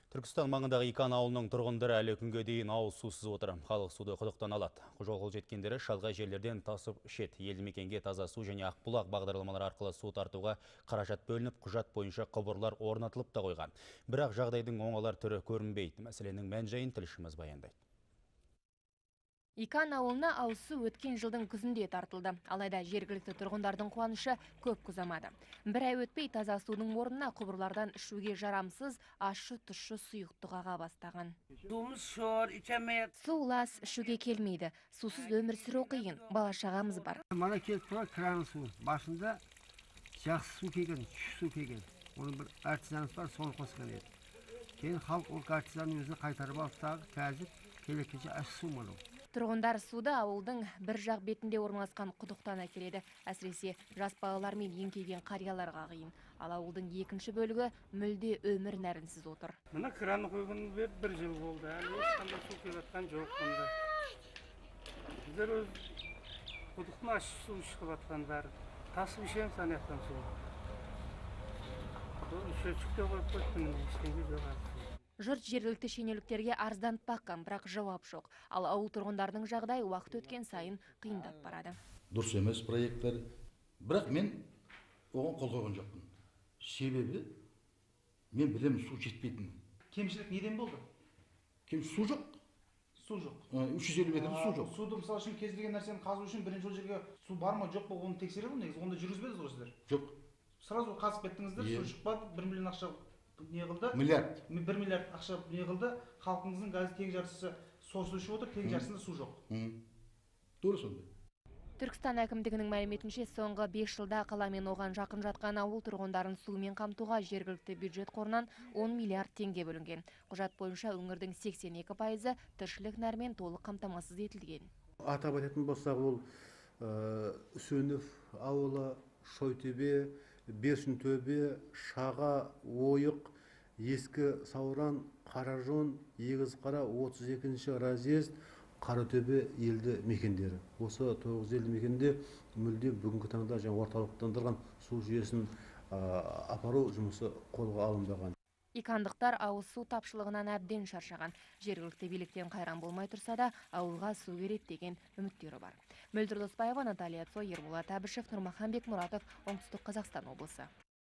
Түркістан маңындағы Икан ауылының тұрғындары әлі күнге дейін ауыз сусыз отыр. Халық суды құдықтан алады. Жол жеткендері шалғай жерлерден тасып ішеді. Елді мекенге таза су және Ақбұлақ бағдарламалары арқылы су тартуға қаражат бөлініп, құжат бойынша құбырлар орнатылып та қойған. Бірақ жағдайдың оңалар түрі көрінбейді. Мәселенің мән-жайын тілшіміз баяндайды. Икан ауылына ауыз су өткен жылдың күзінде тартылды. Алайда жергілікті тұрғындардың қуанышы көп ұзамады. Бір ай өтпей таза судың орнына құбырлардан ішуге жарамсыз ащы тұщы сұйықтық аға бастаған. Суымыз шор, içemeyiz. Су лас, ішуге келмейді. Сусыз өмір сүру қиын. Бала шағамыз бар. Мана келіп тұра кран су. Басында жақсы су келген, су келген. Оның бір артизанымыз бар, соны қосқан еді. Кейін халық ол артизанның өзіне қайтарып алып тағы қазір келекенше ащы су мұны. Тұрғындар суды ауылдың бір жақ бетінде орналасқан құдықтан әкеледі. Әсіресе жас балалар мен еңкейген қарияларға қиын. Ал ауылдың екінші бөлігі мүлде өмір нәрінсіз отыр. Мына краны қойған бір жыл болды. Ешқандай су келіп жатқан жоқ мұнда. Біздер өз құдықтың ащы су шығып жатқан бәрі. Тасып ішеміз санаяқтан су. Шөчікте қойып қойыппын, ешкенде жоқ. Жұрт жергілікті шенеуніктерге арызданып баққан, бірақ жауап жоқ. Ал ауыл тұрғындардың жағдай уақыт өткен сайын қиындап барады. Дұрыс емес проекттер. Бірақ мен оған қол қойған жоқпын. Себебі мен білемін су жетпейтінін. Кемшілік неден болды? Су жоқ. Су жоқ. 350 метр су жоқ. Суды мысалы үшін кез келген нәрсені қазу үшін бірінші жерге су бар ма жоқ па оны тексереді ғой негізі. Онда жүргізбедіңіз ғой сіздер. Жоқ. Сразу қазып кеттіңіздер, су шықпады, 1 миллион ақша не қылды? Миллиард. 1 миллиард ақша не қылды? Халқыңыздың қазір тең жартысы су ішіп отыр, тең жартысында су жоқ. Дұрыс онда. Түркістан әкімдігінің мәліметінше соңғы 5 жылда қала мен оған жақын жатқан ауыл тұрғындарын сумен қамтуға жергілікті бюджет қорынан 10 миллиард теңге бөлінген. Құжат бойынша өңірдің 82% тіршілік нәрмен толық қамтамасыз етілген. Атап айтатын болсақ, ол Үсенов ауылы, Шойтөбе, Бершінтөбе, Шаға, Ойық, Ескі Сауран, Қаражон, Егізқара, 32-ші разъезд, Қаратөбе елді мекендері. Осы 9 елді мекенде мүлде бүгінгі таңда орталықтандырған су жүйесін апару жұмысы қолға алынбаған. Икандықтар ауыз су тапшылығынан әбден шаршаған. Жергілікті биліктен қайран болмай тұрса да, ауылға су керек деген үміттері бар. Мөлдір Доспаева, Наталья Цой, Ерболат Әбішев, Нұрмахан Бекмұратов, Оңтүстік Қазақстан облысы.